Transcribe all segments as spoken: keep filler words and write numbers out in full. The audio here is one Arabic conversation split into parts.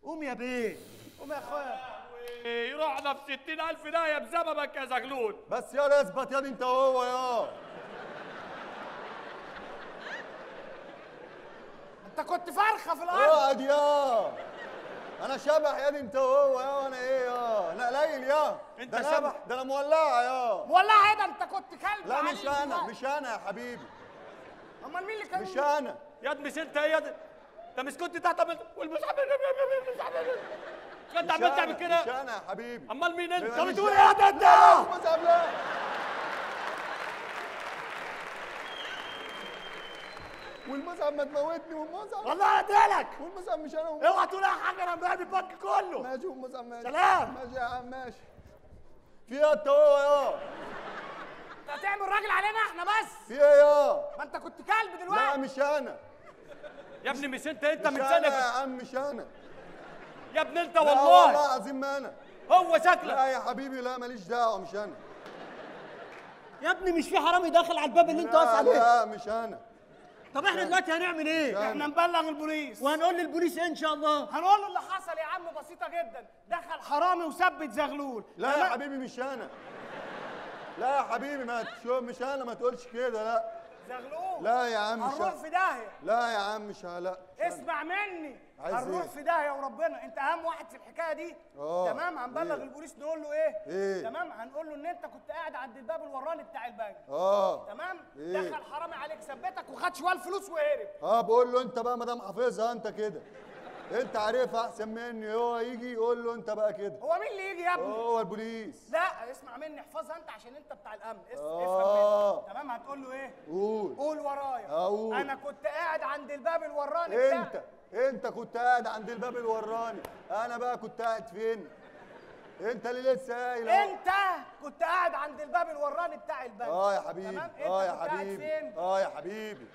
قوم يا بيه، قوم يا اخويا. رحنا في ستين ألف داهية بسببك يا زغلول. بس يا اثبت يا دي انت وهو يا. انت كنت فرخه في الارض. اقعد يا. انا شبح يا دي انت وهو يا. وانا ايه يا؟ انا قليل يا. انت ده شبح؟ ده انا مولعه يا. مولعه ايه ده؟ انت كنت كلب. لا مش انا، مش انا يا حبيبي. امال مين اللي كان؟ مش انا يا دي مش انت يا دي. انت مش كنت تحت والمصحف كنت عمال تعمل كده؟ مش انا يا حبيبي. امال مين انت؟ انت بتقول ايه يا ده انت؟ المصحف لا. والمصحف ما تموتني والمصحف. والله هديلك. والمصحف مش انا. اوعى تقول اي حاجه، انا مبهدل البنك كله. ماشي والمصحف ماشي. سلام. ماشي يا عم ماشي. في ايه انت هو يا؟ انت هتعمل راجل علينا احنا بس. في ايه يا؟ ما انت كنت كلب دلوقتي. لا مش انا. يا ابني مش انت انت مش من انا سنه يا عم مش انا. يا ابني انت لا والله والله العظيم ما انا. هو شكلك. لا يا حبيبي لا ماليش دعوه مش انا. يا ابني مش في حرامي داخل على الباب اللي انت لا واقف عليه؟ لا مش انا. طب احنا دلوقتي هنعمل ايه؟ احنا احنا نبلغ البوليس. وهنقول للبوليس ايه ان شاء الله؟ هنقول له اللي حصل يا عم بسيطه جدا، دخل حرامي وثبت زغلول. لا يا حبيبي مش انا. لا يا حبيبي ما تشوف مش انا، ما تقولش كده. لا زغلول. لا يا عم مش هنروح أنا. في داهيه. لا يا عم مش ه- لا مش أنا. اسمع مني، عايز هنروح إيه؟ في داهيه وربنا، انت اهم واحد في الحكايه دي. اه تمام. هنبلغ إيه؟ البوليس نقول له ايه؟ إيه؟ تمام. هنقول له ان انت كنت قاعد عند الباب الوراني بتاع البنك. اه تمام. إيه؟ دخل حرامي عليك ثبتك وخد شويه الفلوس وهرب. اه بقول له انت بقى ما دام حافظها انت كده. انت عارفها احسن مني. هو يجي يقول له انت بقى كده. هو مين اللي يجي يا ابني؟ هو البوليس. لا اسمع مني، احفظها انت عشان انت بتاع الامن. اس- آه. افهم مني. تمام. هتقول له ايه؟ قول. قول ورايا. اقول. انا كنت قاعد عند الباب الوراني بتاع انت انت كنت قاعد عند الباب الوراني. انا بقى كنت قاعد فين؟ انت اللي لسه قايل اهو. انت كنت قاعد عند الباب الوراني بتاع البنك. اه يا حبيبي. تمام. انت اه يا كنت قاعد حبيبي. فين؟ اه يا حبيبي.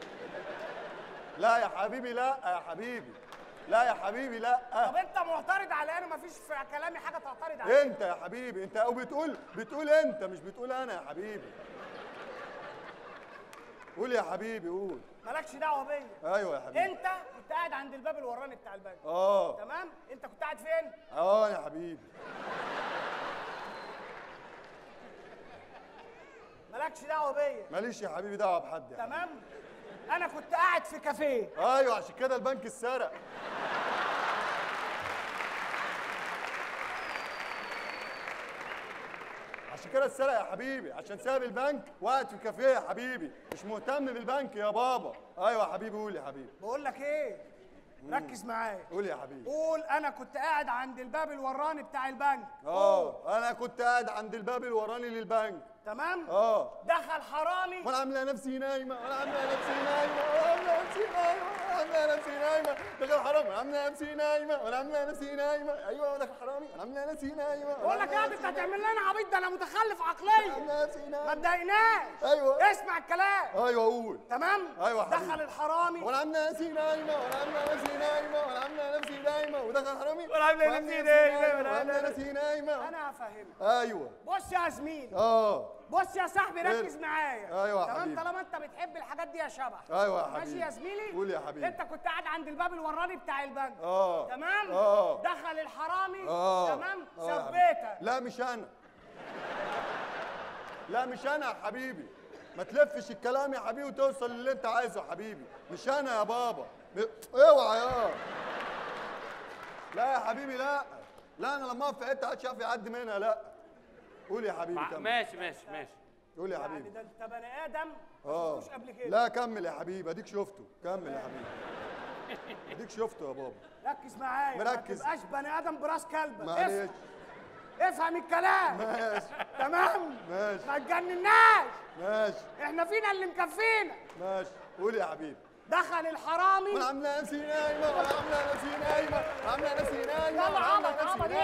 لا يا حبيبي لا يا حبيبي. لا يا حبيبي لا. طب انت معترض على انا؟ مفيش في كلامي حاجه تعترض عليها. انت يا حبيبي انت او بتقول بتقول انت مش بتقول انا يا حبيبي. قول يا حبيبي قول. مالكش دعوه بيا. ايوه يا حبيبي. انت كنت قاعد عند الباب الوراني بتاع البنك. اه تمام. انت كنت قاعد فين؟ اه يا حبيبي. مالكش دعوه بيا. ماليش يا حبيبي دعوه بحد يا حبيبي. تمام. انا كنت قاعد في كافيه. ايوه عشان كده البنك اتسرق. عشان كده اتسرق يا حبيبي، عشان ساب البنك وقعد في كافيه يا حبيبي، مش مهتم بالبنك يا بابا. ايوه يا حبيبي قول يا حبيبي. بقول لك ايه؟ ركز معايا. قول يا حبيبي. قول انا كنت قاعد عند الباب الوراني بتاع البنك. اه انا كنت قاعد عند الباب الوراني للبنك. تمام. اه دخل حرامي. وانا عامله نفسي نايمه وانا عامله نفسي نايمه وانا عامله نفسي نايمه وانا عامله نفسي نايمه. دخل حرامي وانا عامله نفسي نايمه وانا عامله نفسي نايمه. ايوه دخل حرامي وانا عامله نفسي نايمه. بقول لك يا انت هتعمل لنا عبيط، ده انا متخلف عقليا. عامله نفسي ما نايمه. تضايقناش. ايوه اسمع الكلام. ايوه قول. تمام. ايوه يا حبيبي. دخل الحرامي وانا عامله نفسي نايمه وانا عامله نفسي نايمه وانا عامله نفسي نايمه. ودخل حرامي وانا عامله نفسي نايمه وانا عامله نفسي نايمه. انا هفهمك. ايوه. بص يا زميلي. اه بص يا صاحبي ركز معايا. ايوه يا تمام. حبيبي. طالما انت بتحب الحاجات دي يا شبح. ايوه يا حبيبي. ماشي يا زميلي. قول يا حبيبي. انت كنت قاعد عند الباب الوراني بتاع البنك. اه تمام. اه دخل الحرامي. اه تمام. آه يا ثبتك. لا مش انا. لا مش انا يا حبيبي. ما تلفش الكلام يا حبيبي وتوصل للي انت عايزه يا حبيبي. مش انا يا بابا. م- اوعى يا. لا يا حبيبي لا. لا انا لما اقف في حته محدش يعرف يعدي منها. لا قول يا حبيبي كمل. ماشي ماشي ماشي. قول يا يعني حبيبي. ده انت بني ادم ما اه شفتوش قبل كده. لا كمل يا حبيبي اديك شفته. كمل يا حبيبي. اديك شفته يا بابا. ركز معايا. مركز. ما تبقاش بني ادم براس كلبك. معلش. افهم. افهم الكلام. ماشي تمام. ماشي ما تجنناش. ماشي احنا فينا اللي مكفينا. ماشي. قول يا حبيبي. دخل الحرامي. وانا عامله نفسي نايمه وانا عامله نفسي نايمه وانا عامله نفسي نايمه. يلا عبط عبط. اوعى.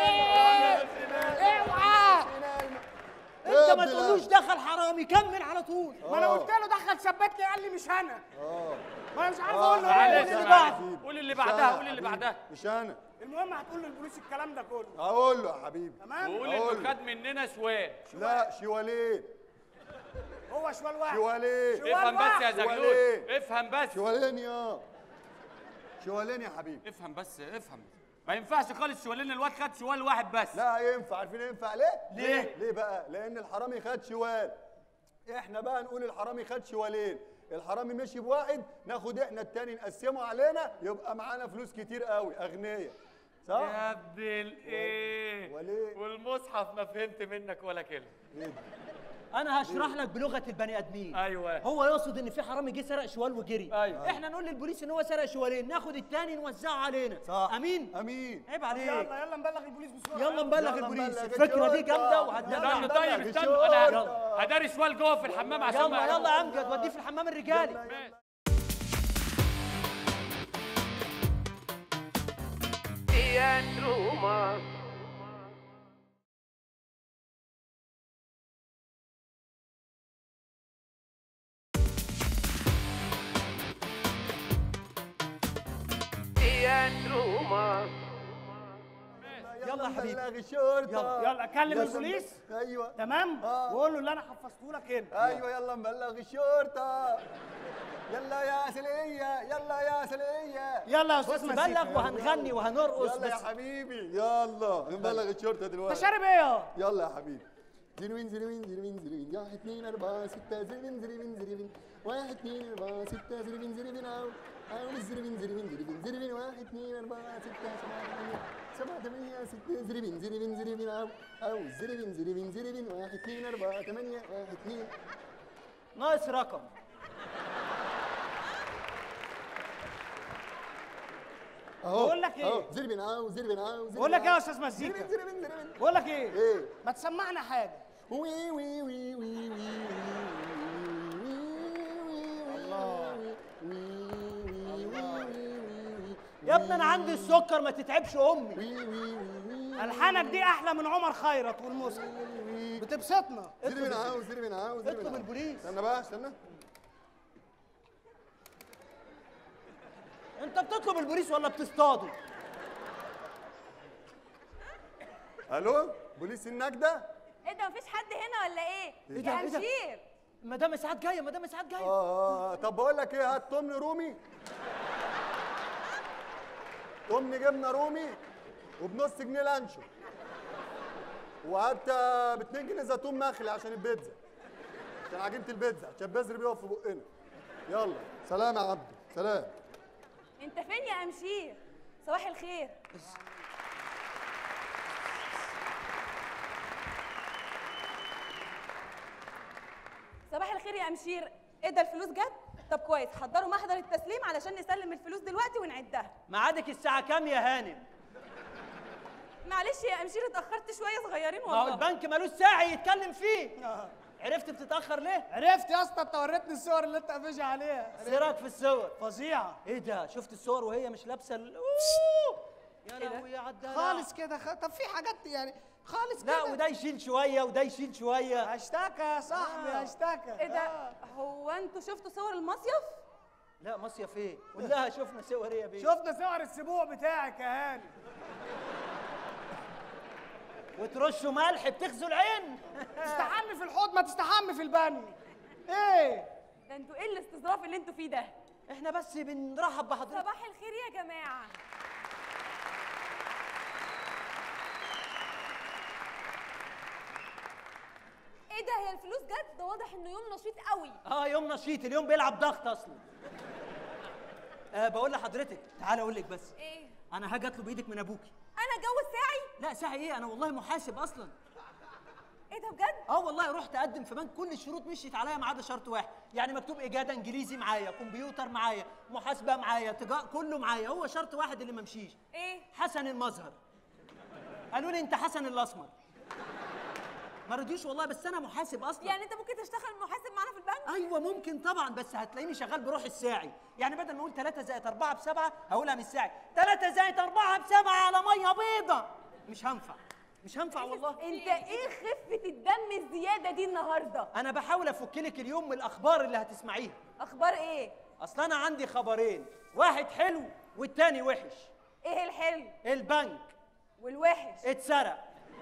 انت ما تقولوش دخل حرامي، كمل على طول. ما انا قلت له دخل ثبتني قال لي مش انا. اه ما انا مش عارف اقول له معلش ايه. اللي اللي بعده. بعده. قول اللي مش بعدها أنا يا قول اللي حبيبي. بعدها. مش انا. المهم هتقول للبوليس الكلام ده كله. هقول له يا حبيبي. تمام. وقول أقول انه خد مننا شوال. لا شوالين. هو شوال واحد. شوالين. شوال افهم بس يا واحد. زغلول. شوالين. افهم بس. شوالين يا شوالين يا حبيبي. افهم بس افهم. ما ينفعش خالص شوالين، الواد خد شوال واحد بس. لا ينفع. عارفين ينفع ليه؟ ليه؟ ليه بقى؟ لان الحرامي خد شوال، احنا بقى نقول الحرامي خد شوالين. الحرامي مشي بواحد، ناخد احنا التاني نقسمه علينا، يبقى معانا فلوس كتير قوي، اغنياء. صح؟ يا ابن الايه؟ وليه؟ والمصحف ما فهمت منك ولا كلمه. ايه انا هشرح لك بلغه البني ادمين. ايوه. هو يقصد ان في حرامي جه سرق شوال وجري. أيوة. احنا نقول للبوليس ان هو سرق شوالين، ناخد التاني نوزعه علينا. صح. امين. امين. عيب عليك. يلا يلا نبلغ البوليس بسرعه. يلا نبلغ يلا البوليس. نبلغ الفكره دي الشرطة. جامده وهتدفع. استنى طيب استنى، الشرطة. انا هداري شوال جوه في الحمام عشان ما يلا يعرفوش. يلا يا امجد وديه في الحمام الرجالي. ماشي. يلا يا حبيبي. نبلغ الشرطة. يلا كلم يلا. البوليس. ايوه تمام. آه. وقول له اللي انا حفظته لك هنا. ايوه يلا نبلغ الشرطة. يلا يا سلية، يلا يا سلية. يلا يا بص استاذ مزيكا. بلغ وهنغني وهنرقص. يلا يا بس حبيبي يلا نبلغ الشرطة انت دلوقتي. شارب ايه يا؟ يلا يا حبيبي. زيروين زيروين زيروين زيروين واحد اتنين أربعة ستة زيروين زيروين زيروين واحد اتنين أربعة ستة زيروين زيروين أو أو زيروين زيروين زيروين زيروين واحد اتنين أربعة ستة سبعة ثمانية ستة زيروين زيروين زيروين أو أو زيروين زيروين زيروين واحد اتنين أربعة ثمانية واحد اتنين. ناقص رقم. أهو بقول لك إيه؟ أهو زيروين أو زيروين أو بقول لك ايه يا استاذ مزيكا؟ زيروين زيروين زيروين. بقول لك ايه؟ إيه؟ ما تسمعنا حاجه. وي وي وي وي وي يا ابني انا عندي السكر ما تتعبش امي. الحانك دي احلى من عمر خيرت والموسيقى بتبسطنا. زيروين أو زيروين أو زيروين اطلب أو. البوليس. استنى بقى استنى. انت بتطلب البوليس ولا بتصطاده؟ الو بوليس النجدة. ايه ده مفيش حد هنا ولا ايه؟ إيه ده؟ يا إيه ده؟ أمشير. مدام اسعاد جايه، مدام اسعاد جايه. اه طب بقول لك ايه، هات تمن رومي. تمن جبنه رومي وبنص جنيه لانشو، وهات ب اتنين جنيه زيتون مخلي عشان البيتزا، عشان عجينه البيتزا، عشان البذر بيقف في بقنا. يلا سلام يا عبده، سلام. انت فين يا أمشير؟ صباح الخير. صباح الخير يا أمشير. ايه ده الفلوس جت؟ طب كويس، حضروا محضر التسليم علشان نسلم الفلوس دلوقتي ونعدها. ميعادك الساعه كام يا هانم؟ معلش يا أمشير اتأخرت شوية صغيرين ما هو والله. البنك ملوش ساعه يتكلم فيه. عرفت بتتاخر ليه؟ عرفت يا اسطى، انت وريتني الصور اللي انت قافش عليها. ايه رايك في الصور؟ فظيعه. ايه ده؟ شفت الصور وهي مش لابسه ال... أوه! يا إيه ده؟ لهوي يا عدالة. خالص كده خ... طب في حاجات يعني خالص لا كده. وده يشيل شويه وده يشيل شويه. هشتكى يا صاحبي آه. هشتكى. ايه ده؟ هو انتوا شفتوا صور المصيف؟ لا مصيف ايه؟ قول لها شفنا صور ايه يا بيه؟ شفنا صور السبوع بتاعك يا هاني. وترشوا ملح بتغزوا العين. تستحمي في الحوض ما تستحمي في البانيو. ايه؟ ده انتوا ايه الاستظراف اللي انتوا فيه ده؟ احنا بس بنرحب بحضرتك. صباح الخير يا جماعة. ايه ده، هي الفلوس جت؟ ده واضح انه يوم نشيط قوي. اه يوم نشيط، اليوم بيلعب ضغط اصلا. آه بقول لحضرتك تعالى اقول لك بس. ايه؟ انا هاجي اطلب ايدك من ابوكي. انا جو ساعي؟ لا ساعي ايه، انا والله محاسب اصلا. ايه ده بجد؟ اه والله رحت اقدم في بنك، كل الشروط مشيت عليا ما عدا شرط واحد، يعني مكتوب اجاده انجليزي معايا، كمبيوتر معايا، محاسبه معايا، تجاره، كله معايا، هو شرط واحد اللي ما مشيش. ايه؟ حسن المظهر. قالوا لي انت حسن الاسمر. ما رضيوش والله، بس انا محاسب اصلا. يعني انت ممكن تشتغل محاسب معانا في البنك؟ ايوه ممكن طبعا، بس هتلاقيني شغال بروح الساعي، يعني بدل ما اقول ثلاثة زائد أربعة بسبعة هقولها من الساعي، ثلاثة زائد أربعة بسبعة على ميه بيضة. مش هنفع مش هنفع والله. انت ايه خفة الدم الزيادة دي النهارده؟ انا بحاول افك لك اليوم من الاخبار اللي هتسمعيها. اخبار ايه؟ اصل انا عندي خبرين، واحد حلو والتاني وحش. ايه الحلو؟ البنك والوحش؟ اتسرق.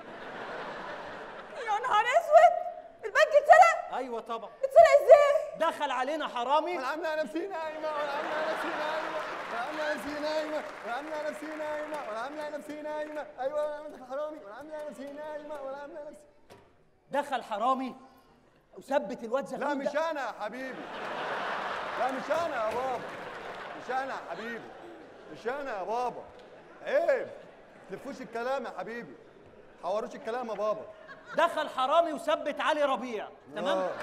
يا نهار اسود! البنك اتسرق؟ ايوه طبعا. اتسرق ازاي؟ دخل علينا حرامي. والعامله نفسي نايمه والعامله نفسي نايمه والعامله عامله نفسي نايمه وانا عامله نفسي نايمه وانا عامله نفسي نايمه ايوه انا عامله حرامي وانا عامله نفسي نايمه وانا عامله نفسي. دخل حرامي وثبت الواد زغلول. لا مش انا يا حبيبي، لا مش انا يا بابا، مش انا يا حبيبي، مش انا يا بابا. عيب تلفوش الكلام يا حبيبي، حوروش الكلام يا بابا. دخل حرامي وثبت علي ربيع. تمام. آه.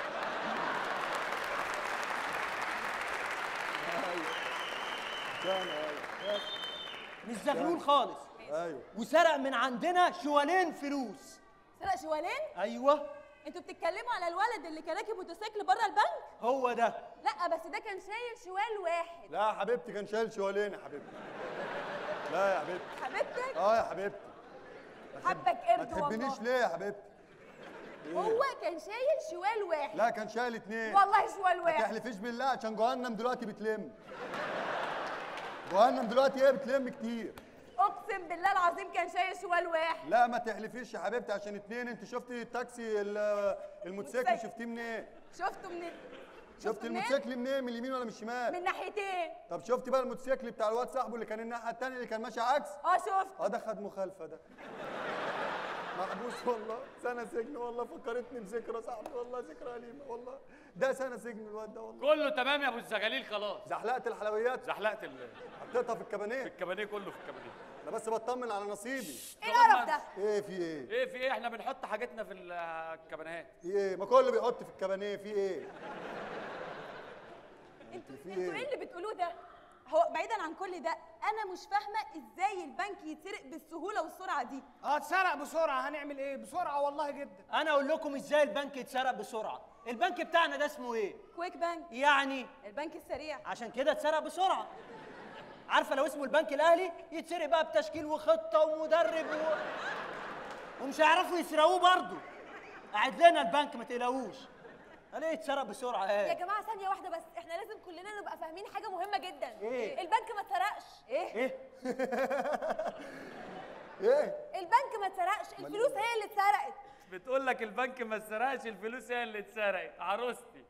مش زغلول خالص. ايوه. وسرق من عندنا شوالين فلوس. سرق شوالين؟ ايوه. انتوا بتتكلموا على الولد اللي كان راكب موتوسيكل بره البنك؟ هو ده. لا بس ده كان شايل شوال واحد. لا يا حبيبتي كان شايل شوالين يا حبيبتي. لا يا حبيبتي. حبيبتك؟ اه يا حبيبتي. حبك ما قرد والله. تحبنيش ليه يا حبيبتي؟ هو كان شايل شوال واحد. لا كان شايل اتنين. والله شوال ما واحد. تحلفيش بالله عشان جهنم دلوقتي بتلم. جهنم دلوقتي ايه بتلم كتير. اقسم بالله العظيم كان شايل شوال واحد. لا ما تحلفيش يا حبيبتي عشان اتنين. انت شفتي التاكسي ال- الموتوسيكل موتوسيكل. شفتيه منين؟ شفته منين؟ شفتي الموتوسيكل منين؟ من اليمين ولا من الشمال؟ من ناحيتين. طب شفتي بقى الموتوسيكل بتاع الواد صاحبه اللي كان الناحيه التانيه اللي كان ماشي عكس؟ اه شفت. اه ده خد مخالفه ده. محبوس والله سنه سجن والله. فكرتني بذكرى صاحبي والله، ذكرى أليمة والله. ده سنه سجن الواد ده والله. كله تمام يا ابو الزغاليل خلاص. زحلقت الحلويات، زحلقت ال- حطيتها في الكابانيه. في الكبانيه، كله في الكبانيه. انا بس بطمن على نصيبي. ايه القرف ده؟ ايه في ايه؟ ايه في ايه؟ احنا بنحط حاجتنا في الكبانيهات. في ايه؟ ما كله بيحط في الكابانيه. في ايه؟ انتوا في انتوا إيه؟ ايه اللي بتقولوه ده؟ هو بعيدا عن كل ده انا مش فاهمه ازاي البنك يتسرق بالسهوله والسرعه دي. اه اتسرق بسرعه، هنعمل ايه؟ بسرعه والله جدا. انا اقول لكم ازاي البنك يتسرق بسرعه. البنك بتاعنا ده اسمه ايه؟ كويك بانك. يعني البنك السريع. عشان كده اتسرق بسرعه. عارفه لو اسمه البنك الاهلي يتسرق بقى بتشكيل وخطه ومدرب و... ومش هيعرفوا يسرقوه برضه. قاعد لنا البنك ما تقلقوش. قال ايه يتسرق بسرعه يا ايه؟ جماعه ثانيه واحده بس، احنا لازم كلنا نبقى فاهمين حاجه مهمه جدا. إيه؟ البنك ما اتسرقش. ايه؟ ايه؟ ايه؟ البنك ما اتسرقش، الفلوس هي اللي اتسرقت. بتقول لك البنك ما اتسرقش، الفلوس هي اللي اتسرقت. عروستي